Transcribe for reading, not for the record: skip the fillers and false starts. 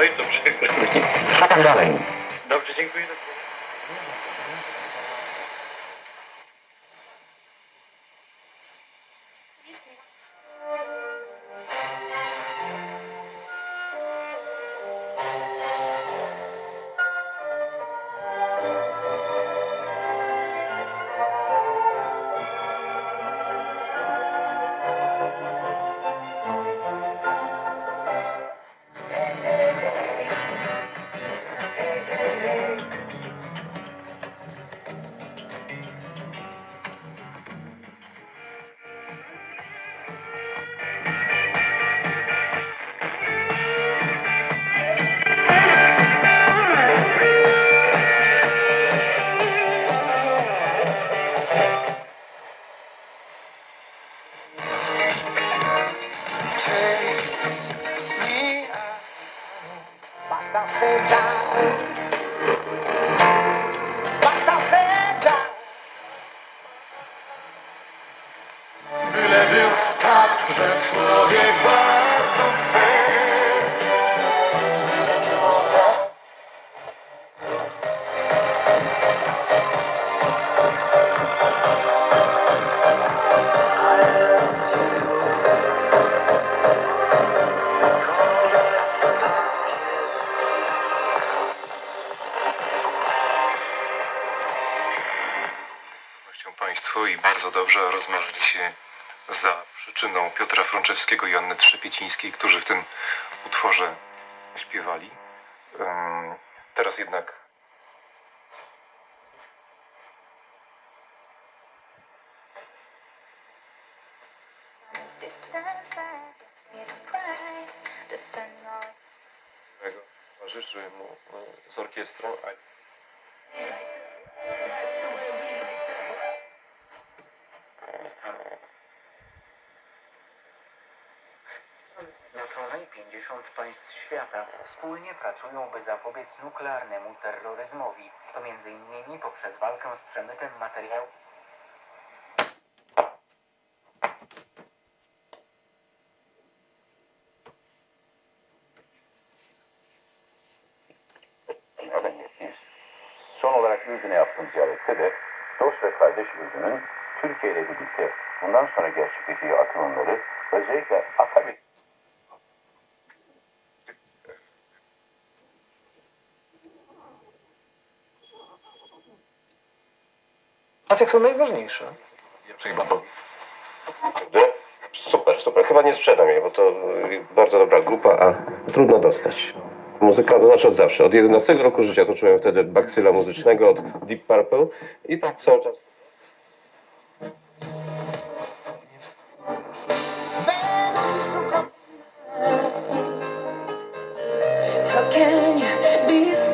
Oj, to przykro. Co tam dalej? Dobrze, dziękuję. Basta assaggiare, basta assaggiare. Byle był tak, że człowiek bardzo chce. Byle było tak. Państwo i bardzo dobrze rozmarzyli się za przyczyną Piotra Frączewskiego i Anny Trzepiecińskiej, którzy w tym utworze śpiewali. Teraz jednak towarzyszy mu z orkiestrą. Zjednoczonej 50 państw świata wspólnie pracują, by zapobiec nuklearnemu terroryzmowi. To m.in. poprzez walkę z przemytem materiałów. Son olarak Ürdün'e yaptığım ziyarette de dost ve kardeş Ürdün'ün Türkiye ile birlikte bundan sonra gerçekleşeceği atılımları özellikle Akabi Są najważniejsze. Super, super. Chyba nie sprzedam jej, bo to bardzo dobra grupa, a trudno dostać. Muzyka, to znaczy od zawsze. Od 11 roku życia toczyłem wtedy bakcyla muzycznego od Deep Purple i tak cały czas. How can you be